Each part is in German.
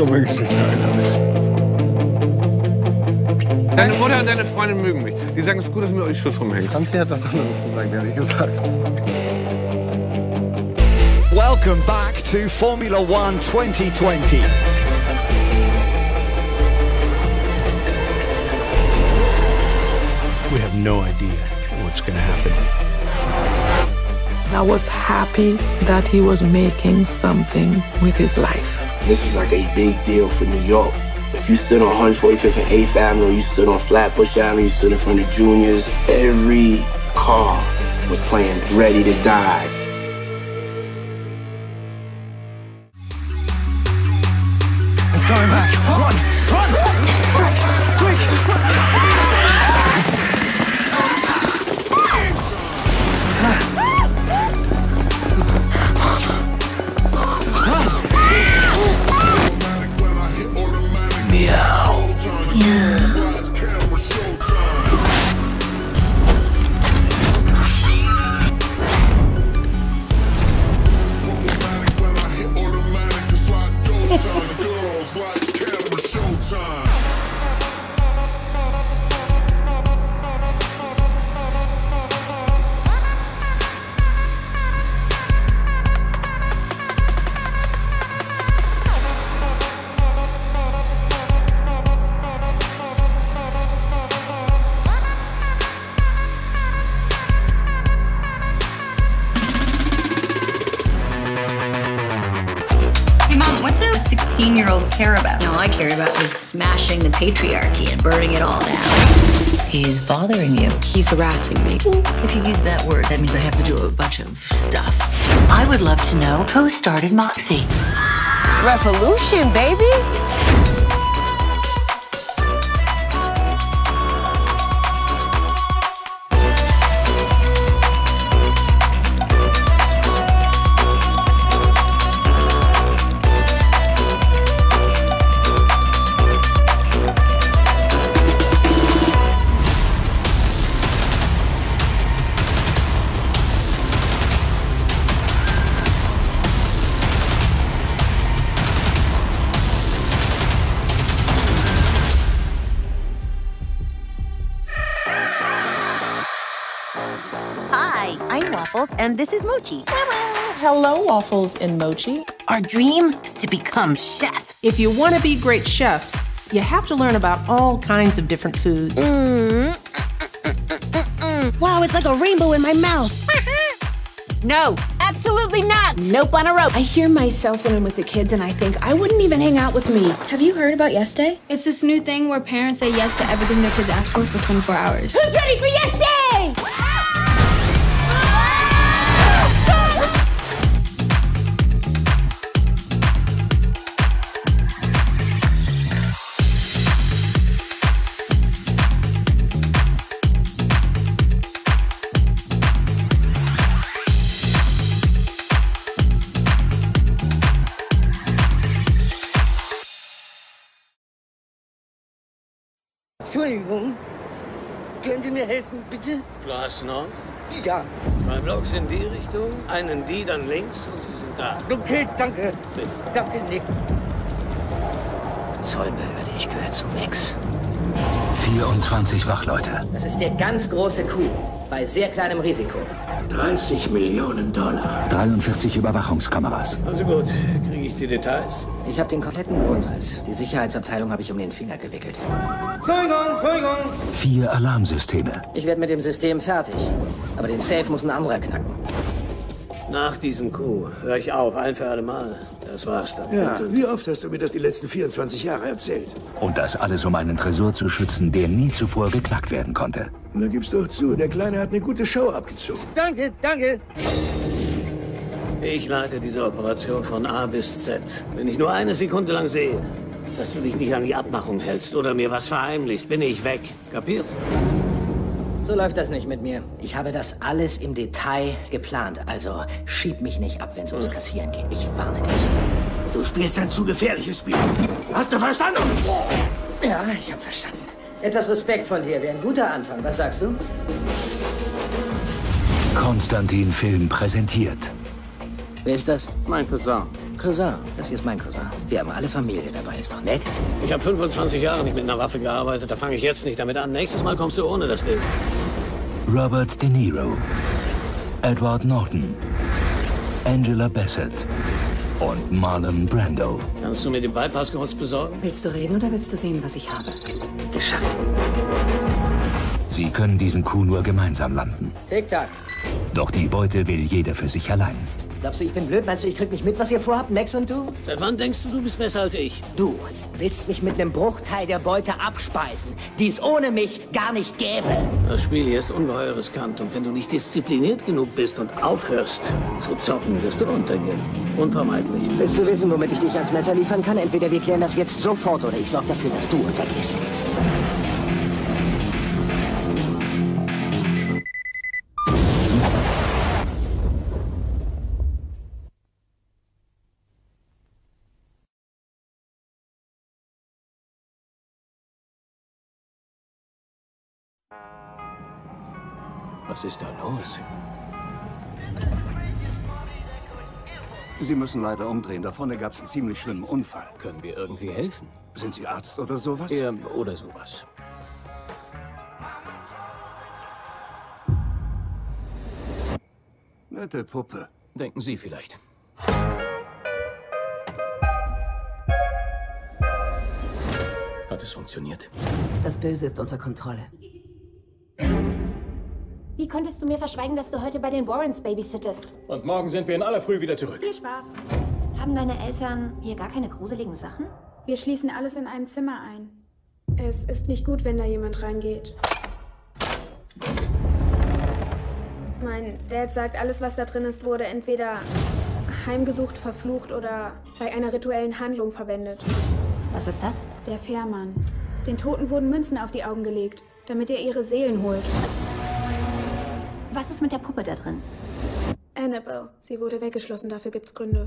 dumme Geschichte, Alter. Deine Mutter und deine Freundin mögen mich. Die sagen, es ist gut, dass mir euch Schuss rumhängt. Franzi hat was anderes gesagt, ehrlich gesagt. Welcome back to Formula One 2020. We have no idea what's going to happen. I was happy that he was making something with his life. This was like a big deal for New York. If you stood on 145th and 8th Avenue, you stood on Flatbush Avenue, you stood in front of Juniors, every car was playing Ready to Die. It's coming back. Run! Run! Quick! What do 16-year-olds care about? All I care about is smashing the patriarchy and burning it all down. He's bothering you. He's harassing me. If you use that word, that means I have to do a bunch of stuff. I would love to know who started Moxie. Revolution, baby! Hi, I'm Waffles, and this is Mochi. Hello, Waffles and Mochi. Our dream is to become chefs. If you want to be great chefs, you have to learn about all kinds of different foods. Wow, it's like a rainbow in my mouth. No, absolutely not. Nope on a rope. I hear myself when I'm with the kids, and I think I wouldn't even hang out with me. Have you heard about Yes Day? It's this new thing where parents say yes to everything their kids ask for 24 hours. Who's ready for Yes Day? Entschuldigung, können Sie mir helfen, bitte? Glasner? Ja. 2 Blocks in die Richtung, einen die, dann links und Sie sind da. Okay, danke. Bitte. Danke, Nick. Zollbehörde, ich gehöre zum Mix. 24 Wachleute. Das ist der ganz große Coup, bei sehr kleinem Risiko. 30 Millionen Dollar. 43 Überwachungskameras. Also gut, kriege ich die Details? Ich habe den kompletten Grundriss. Die Sicherheitsabteilung habe ich um den Finger gewickelt. Entschuldigung. 4 Alarmsysteme. Ich werde mit dem System fertig. Aber den Safe muss ein anderer knacken. Nach diesem Coup höre ich auf, ein für alle Mal. Das war's dann. Ja, wie oft hast du mir das die letzten 24 Jahre erzählt? Und das alles, um einen Tresor zu schützen, der nie zuvor geknackt werden konnte. Na, gib's doch zu, der Kleine hat eine gute Show abgezogen. Danke, danke. Ich leite diese Operation von A bis Z. Wenn ich nur eine Sekunde lang sehe, dass du dich nicht an die Abmachung hältst oder mir was verheimlichst, bin ich weg. Kapiert? So läuft das nicht mit mir. Ich habe das alles im Detail geplant. Also schieb mich nicht ab, wenn es ums Kassieren geht. Ich warne dich. Du spielst ein zu gefährliches Spiel. Hast du verstanden? Ja, ich habe verstanden. Etwas Respekt von dir wäre ein guter Anfang. Was sagst du? Konstantin Film präsentiert. Wer ist das? Mein Cousin. Cousin. Das hier ist mein Cousin. Wir haben alle Familie dabei. Ist doch nett. Ich habe 25 Jahre nicht mit einer Waffe gearbeitet. Da fange ich jetzt nicht damit an. Nächstes Mal kommst du ohne das Ding. Robert De Niro, Edward Norton, Angela Bassett und Marlon Brando. Kannst du mir den Bypassgerüst besorgen? Willst du reden oder willst du sehen, was ich habe? Geschafft. Sie können diesen Coup nur gemeinsam landen. Tick-Tack. Doch die Beute will jeder für sich allein. Glaubst du, ich bin blöd? Meinst du, ich krieg nicht mit, was ihr vorhabt, Max und du? Seit wann denkst du, du bist besser als ich? Du willst mich mit einem Bruchteil der Beute abspeisen, die es ohne mich gar nicht gäbe. Das Spiel hier ist ungeheuer riskant und wenn du nicht diszipliniert genug bist und aufhörst zu zocken, wirst du untergehen. Unvermeidlich. Willst du wissen, womit ich dich ans Messer liefern kann? Entweder wir klären das jetzt sofort oder ich sorge dafür, dass du untergehst. Was ist da los? Sie müssen leider umdrehen. Da vorne gab es einen ziemlich schlimmen Unfall. Können wir irgendwie helfen? Sind Sie Arzt oder sowas? Ja, oder sowas. Nette Puppe. Denken Sie vielleicht. Hat es funktioniert? Das Böse ist unter Kontrolle. Wie konntest du mir verschweigen, dass du heute bei den Warrens babysittest? Und morgen sind wir in aller Früh wieder zurück. Viel Spaß. Haben deine Eltern hier gar keine gruseligen Sachen? Wir schließen alles in einem Zimmer ein. Es ist nicht gut, wenn da jemand reingeht. Mein Dad sagt, alles, was da drin ist, wurde entweder heimgesucht, verflucht oder bei einer rituellen Handlung verwendet. Was ist das? Der Fährmann. Den Toten wurden Münzen auf die Augen gelegt, damit er ihre Seelen holt. Was ist mit der Puppe da drin? Annabelle. Sie wurde weggeschlossen, dafür gibt's Gründe.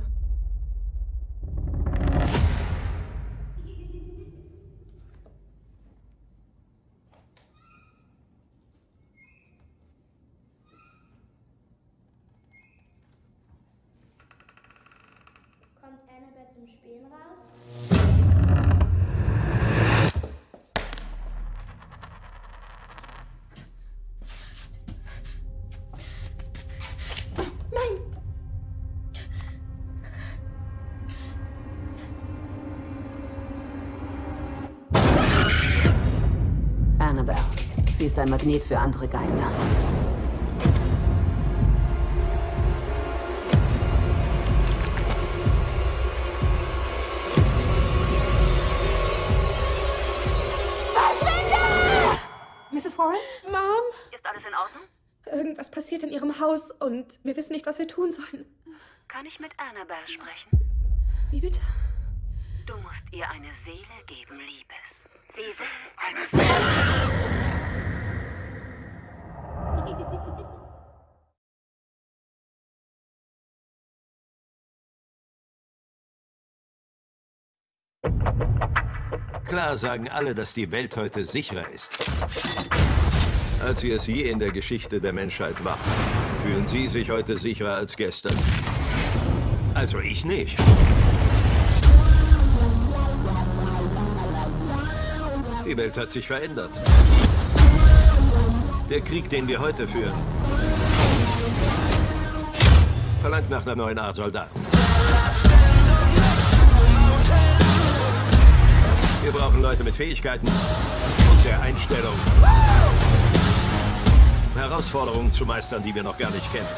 Kommt Annabelle zum Spielen raus? Annabelle. Sie ist ein Magnet für andere Geister. Verschwinde! Mrs. Warren? Mom? Ist alles in Ordnung? Irgendwas passiert in ihrem Haus und wir wissen nicht, was wir tun sollen. Kann ich mit Annabelle sprechen? Wie bitte? Du musst ihr eine Seele geben, Liebes. Sie will eine Seele. Klar sagen alle, dass die Welt heute sicherer ist, als sie es je in der Geschichte der Menschheit war. Fühlen Sie sich heute sicherer als gestern? Also ich nicht. Die Welt hat sich verändert. Der Krieg, den wir heute führen, verlangt nach einer neuen Art Soldaten. Wir brauchen Leute mit Fähigkeiten und der Einstellung, Herausforderungen zu meistern, die wir noch gar nicht kennen.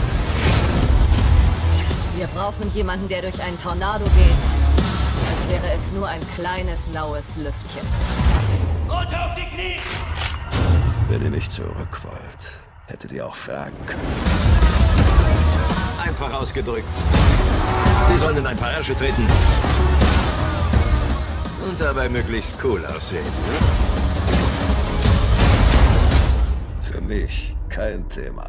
Wir brauchen jemanden, der durch einen Tornado geht, als wäre es nur ein kleines, laues Lüftchen. Runter auf die Knie! Wenn ihr nicht zurück wollt, hättet ihr auch fragen können. Einfach ausgedrückt. Sie sollen in ein paar Ärsche treten und dabei möglichst cool aussehen. Für mich kein Thema.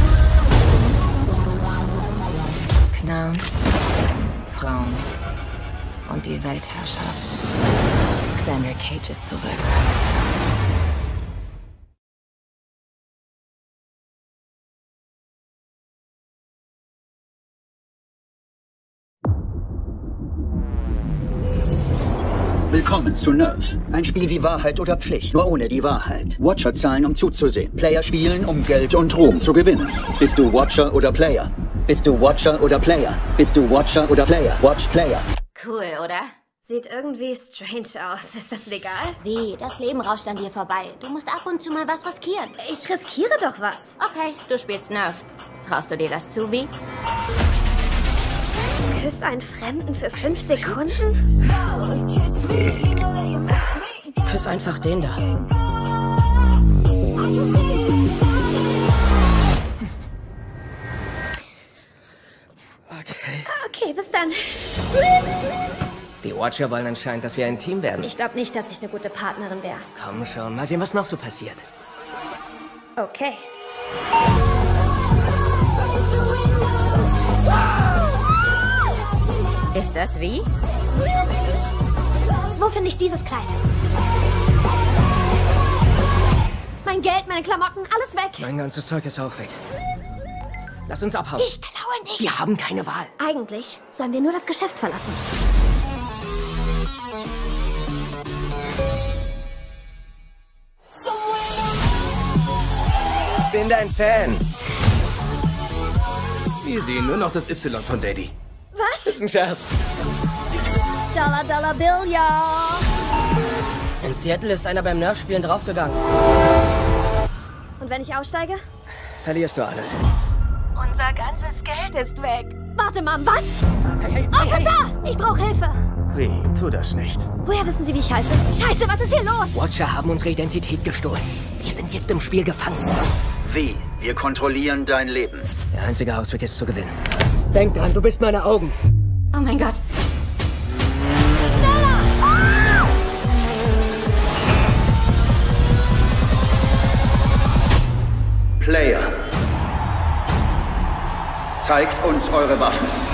Knarren, Frauen und die Weltherrschaft. Xander Cage ist zurück. Willkommen zu Nerf. Ein Spiel wie Wahrheit oder Pflicht, nur ohne die Wahrheit. Watcher zahlen, um zuzusehen. Player spielen, um Geld und Ruhm zu gewinnen. Bist du Watcher oder Player? Bist du Watcher oder Player? Bist du Watcher oder Player? Watch Player. Cool, oder? Sieht irgendwie strange aus. Ist das legal? Wie? Das Leben rauscht an dir vorbei. Du musst ab und zu mal was riskieren. Ich riskiere doch was. Okay, du spielst Nerf. Traust du dir das zu, wie? Küss einen Fremden für 5 Sekunden? Küss einfach den da. Okay, bis dann. Die Watcher wollen anscheinend, dass wir ein Team werden. Ich glaube nicht, dass ich eine gute Partnerin wäre. Komm schon, mal sehen, was noch so passiert. Okay. Ist das wie? Wo finde ich dieses Kleid? Mein Geld, meine Klamotten, alles weg. Mein ganzes Zeug ist auch weg. Lass uns abhauen. Ich klaue nicht. Wir haben keine Wahl. Eigentlich sollen wir nur das Geschäft verlassen. Ich bin dein Fan. Wir sehen nur noch das Y von Daddy. Was? Ist ein Scherz. Dollar, Dollar Bill, ja. In Seattle ist einer beim Nerf-Spielen draufgegangen. Und wenn ich aussteige? Verlierst du alles. Unser ganzes Geld ist weg. Warte, Mom, was? Hey, Officer! Ich brauche Hilfe. Wie? Tu das nicht. Woher wissen Sie, wie ich heiße? Scheiße, was ist hier los? Watcher haben unsere Identität gestohlen. Wir sind jetzt im Spiel gefangen. Wie? Wir kontrollieren dein Leben. Der einzige Ausweg ist zu gewinnen. Denk dran, du bist meine Augen. Oh mein Gott. Schneller! Ah! Player. Zeigt uns eure Waffen.